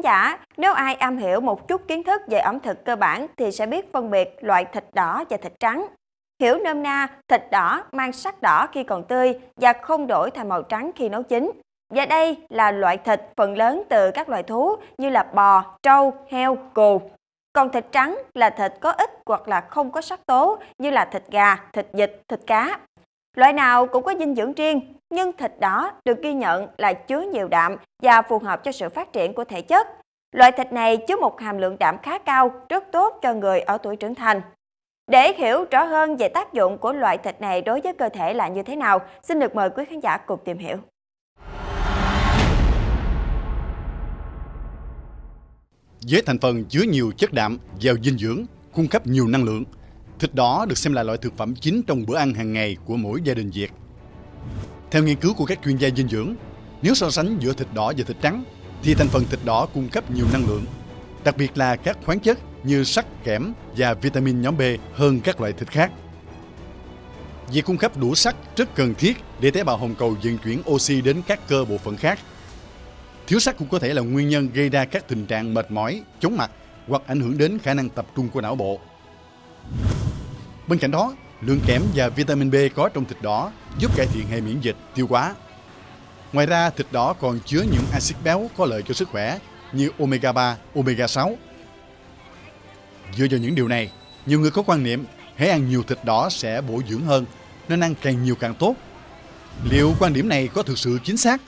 giả, nếu ai am hiểu một chút kiến thức về ẩm thực cơ bản thì sẽ biết phân biệt loại thịt đỏ và thịt trắng. Hiểu nôm na, thịt đỏ mang sắc đỏ khi còn tươi và không đổi thành màu trắng khi nấu chín. Và đây là loại thịt phần lớn từ các loài thú như là bò, trâu, heo, cừu. Còn thịt trắng là thịt có ít hoặc là không có sắc tố như là thịt gà, thịt vịt, thịt cá. Loại nào cũng có dinh dưỡng riêng, nhưng thịt đỏ được ghi nhận là chứa nhiều đạm và phù hợp cho sự phát triển của thể chất. Loại thịt này chứa một hàm lượng đạm khá cao, rất tốt cho người ở tuổi trưởng thành. Để hiểu rõ hơn về tác dụng của loại thịt này đối với cơ thể là như thế nào, xin được mời quý khán giả cùng tìm hiểu. Với thành phần chứa nhiều chất đạm, giàu dinh dưỡng, cung cấp nhiều năng lượng, thịt đỏ được xem là loại thực phẩm chính trong bữa ăn hàng ngày của mỗi gia đình Việt. Theo nghiên cứu của các chuyên gia dinh dưỡng, nếu so sánh giữa thịt đỏ và thịt trắng, thì thành phần thịt đỏ cung cấp nhiều năng lượng, đặc biệt là các khoáng chất như sắt, kẽm và vitamin nhóm B hơn các loại thịt khác. Việc cung cấp đủ sắt rất cần thiết để tế bào hồng cầu vận chuyển oxy đến các cơ bộ phận khác. Thiếu sắt cũng có thể là nguyên nhân gây ra các tình trạng mệt mỏi, chóng mặt hoặc ảnh hưởng đến khả năng tập trung của não bộ. Bên cạnh đó, lượng kẽm và vitamin B có trong thịt đỏ giúp cải thiện hệ miễn dịch, tiêu hóa. Ngoài ra, thịt đỏ còn chứa những axit béo có lợi cho sức khỏe như omega 3, omega 6. Dựa vào những điều này, nhiều người có quan niệm hãy ăn nhiều thịt đỏ sẽ bổ dưỡng hơn, nên ăn càng nhiều càng tốt. Liệu quan điểm này có thực sự chính xác?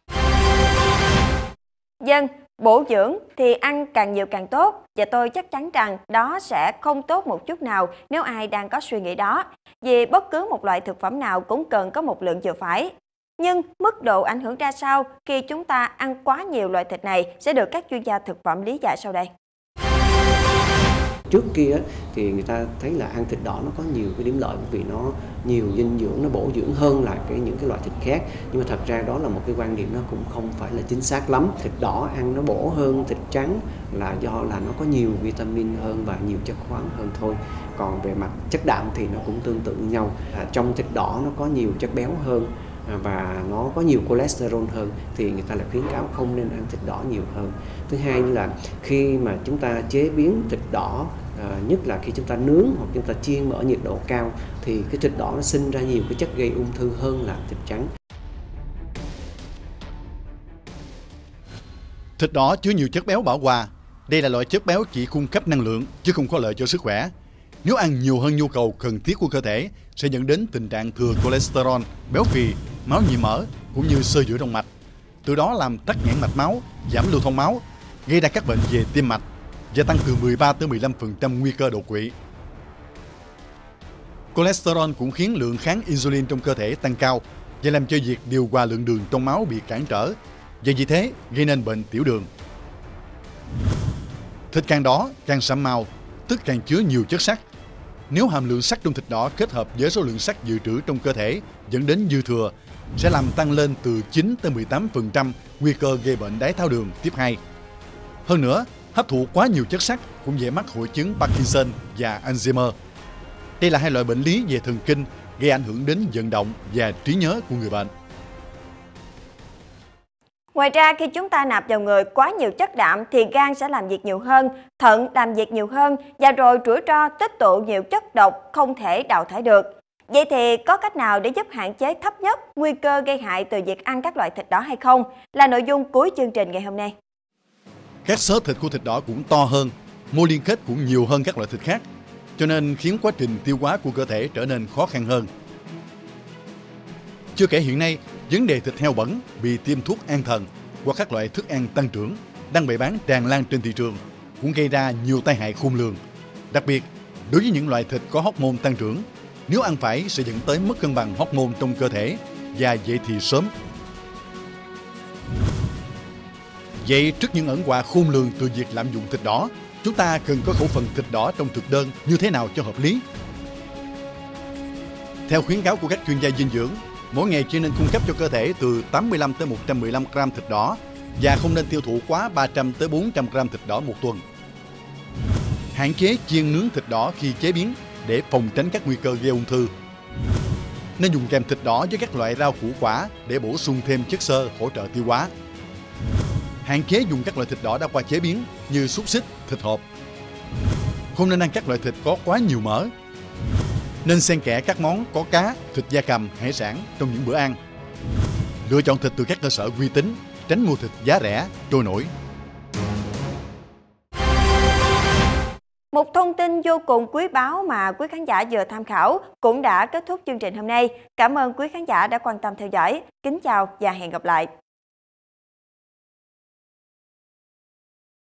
Vâng, bổ dưỡng thì ăn càng nhiều càng tốt, và tôi chắc chắn rằng đó sẽ không tốt một chút nào nếu ai đang có suy nghĩ đó. Vì bất cứ một loại thực phẩm nào cũng cần có một lượng vừa phải. Nhưng mức độ ảnh hưởng ra sao khi chúng ta ăn quá nhiều loại thịt này sẽ được các chuyên gia thực phẩm lý giải sau đây. Trước kia thì người ta thấy là ăn thịt đỏ nó có nhiều cái điểm lợi vì nó nhiều dinh dưỡng, nó bổ dưỡng hơn là những cái loại thịt khác. Nhưng mà thật ra đó là một cái quan điểm nó cũng không phải là chính xác lắm. Thịt đỏ ăn nó bổ hơn thịt trắng là do là nó có nhiều vitamin hơn và nhiều chất khoáng hơn thôi. Còn về mặt chất đạm thì nó cũng tương tự như nhau. Trong thịt đỏ nó có nhiều chất béo hơn và nó có nhiều cholesterol hơn thì người ta lại khuyến cáo không nên ăn thịt đỏ nhiều hơn. Thứ hai là khi mà chúng ta chế biến thịt đỏ, nhất là khi chúng ta nướng hoặc chúng ta chiên ở nhiệt độ cao thì cái thịt đỏ nó sinh ra nhiều cái chất gây ung thư hơn là thịt trắng. Thịt đỏ chứa nhiều chất béo bão hòa. Đây là loại chất béo chỉ cung cấp năng lượng chứ không có lợi cho sức khỏe. Nếu ăn nhiều hơn nhu cầu cần thiết của cơ thể sẽ dẫn đến tình trạng thừa cholesterol, béo phì, máu nhiễm mỡ cũng như xơ vữa động mạch. Từ đó làm tắc nghẽn mạch máu, giảm lưu thông máu, gây ra các bệnh về tim mạch và tăng từ 13 tới 15% nguy cơ đột quỵ. Cholesterol cũng khiến lượng kháng insulin trong cơ thể tăng cao và làm cho việc điều hòa lượng đường trong máu bị cản trở, và vì thế gây nên bệnh tiểu đường. Thịt càng đỏ càng sẫm màu, tức càng chứa nhiều chất sắt. Nếu hàm lượng sắt trong thịt đỏ kết hợp với số lượng sắt dự trữ trong cơ thể dẫn đến dư thừa sẽ làm tăng lên từ 9 tới 18% nguy cơ gây bệnh đái tháo đường type 2. Hơn nữa, hấp thụ quá nhiều chất sắt cũng dễ mắc hội chứng Parkinson và Alzheimer. Đây là hai loại bệnh lý về thần kinh gây ảnh hưởng đến vận động và trí nhớ của người bệnh. Ngoài ra, khi chúng ta nạp vào người quá nhiều chất đạm thì gan sẽ làm việc nhiều hơn, thận làm việc nhiều hơn và rồi rủi ro tích tụ nhiều chất độc không thể đào thải được. Vậy thì có cách nào để giúp hạn chế thấp nhất nguy cơ gây hại từ việc ăn các loại thịt đỏ hay không? Là nội dung cuối chương trình ngày hôm nay. Các xớ thịt của thịt đỏ cũng to hơn, mô liên kết cũng nhiều hơn các loại thịt khác, cho nên khiến quá trình tiêu hóa của cơ thể trở nên khó khăn hơn. Chưa kể hiện nay, vấn đề thịt heo bẩn bị tiêm thuốc an thần hoặc các loại thức ăn tăng trưởng đang bày bán tràn lan trên thị trường cũng gây ra nhiều tai hại khôn lường. Đặc biệt, đối với những loại thịt có hormone tăng trưởng, nếu ăn phải sẽ dẫn tới mất cân bằng hormone trong cơ thể và dậy thì sớm. Vậy trước những ẩn họa khôn lường từ việc lạm dụng thịt đỏ, chúng ta cần có khẩu phần thịt đỏ trong thực đơn như thế nào cho hợp lý? Theo khuyến cáo của các chuyên gia dinh dưỡng, mỗi ngày chỉ nên cung cấp cho cơ thể từ 85 tới 115 gram thịt đỏ và không nên tiêu thụ quá 300 tới 400 gram thịt đỏ một tuần. Hạn chế chiên nướng thịt đỏ khi chế biến để phòng tránh các nguy cơ gây ung thư. Nên dùng kèm thịt đỏ với các loại rau củ quả để bổ sung thêm chất xơ hỗ trợ tiêu hóa. Hạn chế dùng các loại thịt đỏ đã qua chế biến như xúc xích, thịt hộp. Không nên ăn các loại thịt có quá nhiều mỡ. Nên xen kẽ các món có cá, thịt gia cầm, hải sản trong những bữa ăn. Lựa chọn thịt từ các cơ sở uy tín, tránh mua thịt giá rẻ, trôi nổi. Một thông tin vô cùng quý báu mà quý khán giả vừa tham khảo cũng đã kết thúc chương trình hôm nay. Cảm ơn quý khán giả đã quan tâm theo dõi. Kính chào và hẹn gặp lại.